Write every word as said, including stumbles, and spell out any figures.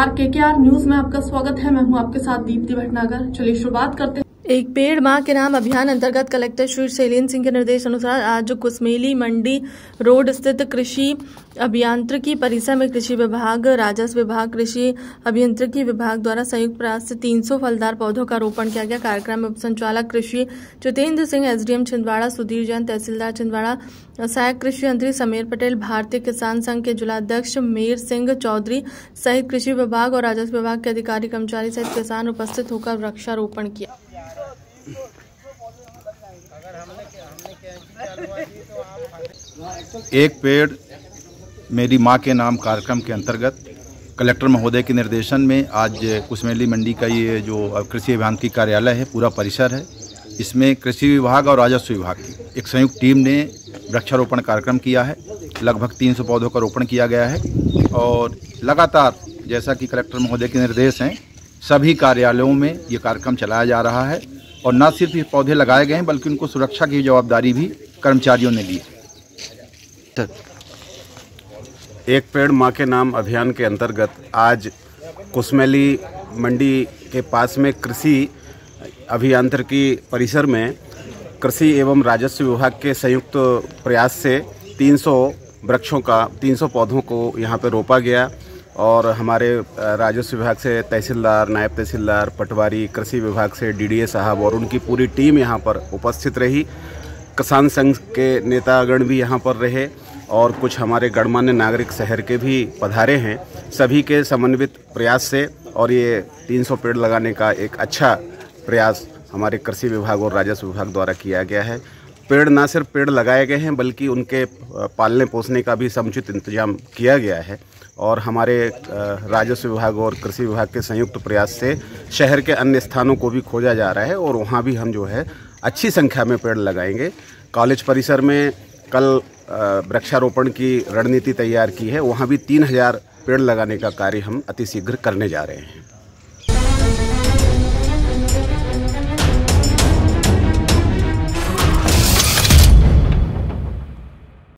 नमस्कार, KKR news में आपका स्वागत है। मैं हूं आपके साथ दीप्ति भटनागर। चलिए शुरुआत करते हैं। एक पेड़ मां के नाम अभियान अंतर्गत कलेक्टर श्री शैलेंद्र सिंह के निर्देश अनुसार आज कुसमेली मंडी रोड स्थित कृषि अभियांत्रिकी परिसर में कृषि विभाग, राजस्व विभाग, कृषि अभियांत्रिकी विभाग द्वारा संयुक्त प्रयास से तीन सौ फलदार पौधों का रोपण किया गया। कार्यक्रम में उप संचालक कृषि जितेंद्र सिंह, एसडीएम छिंदवाड़ा सुधीर जैन, तहसीलदार छिंदवाड़ा, सहायक कृषि मंत्री समीर पटेल, भारतीय किसान संघ के जिलाध्यक्ष मेर सिंह चौधरी सहित कृषि विभाग और राजस्व विभाग के अधिकारी, कर्मचारी सहित किसान उपस्थित होकर वृक्षारोपण किया। एक पेड़ मेरी मां के नाम कार्यक्रम के अंतर्गत कलेक्टर महोदय के निर्देशन में आज कुसमेली मंडी का ये जो कृषि अभियांत्रिकी कार्यालय है, पूरा परिसर है, इसमें कृषि विभाग और राजस्व विभाग की एक संयुक्त टीम ने वृक्षारोपण कार्यक्रम किया है। लगभग तीन सौ पौधों का रोपण किया गया है और लगातार जैसा कि कलेक्टर महोदय के निर्देश हैं, सभी कार्यालयों में ये कार्यक्रम चलाया जा रहा है और न सिर्फ ये पौधे लगाए गए हैं बल्कि उनको सुरक्षा की जवाबदारी भी कर्मचारियों ने ली है। एक पेड़ मां के नाम अभियान के अंतर्गत आज कुसमेली मंडी के पास में कृषि अभियांत्रिकी परिसर में कृषि एवं राजस्व विभाग के संयुक्त प्रयास से तीन सौ वृक्षों का तीन सौ पौधों को यहाँ पर रोपा गया और हमारे राजस्व विभाग से तहसीलदार, नायब तहसीलदार, पटवारी, कृषि विभाग से डीडीए साहब और उनकी पूरी टीम यहाँ पर उपस्थित रही। किसान संघ के नेतागण भी यहाँ पर रहे और कुछ हमारे गणमान्य नागरिक शहर के भी पधारे हैं। सभी के समन्वित प्रयास से और ये तीन सौ पेड़ लगाने का एक अच्छा प्रयास हमारे कृषि विभाग और राजस्व विभाग द्वारा किया गया है। पेड़ ना सिर्फ पेड़ लगाए गए हैं बल्कि उनके पालने पोसने का भी समुचित इंतजाम किया गया है और हमारे राजस्व विभाग और कृषि विभाग के संयुक्त प्रयास से शहर के अन्य स्थानों को भी खोजा जा रहा है और वहाँ भी हम जो है अच्छी संख्या में पेड़ लगाएंगे। कॉलेज परिसर में कल वृक्षारोपण की रणनीति तैयार की है, वहाँ भी तीन हज़ार पेड़ लगाने का कार्य हम अतिशीघ्र करने जा रहे हैं।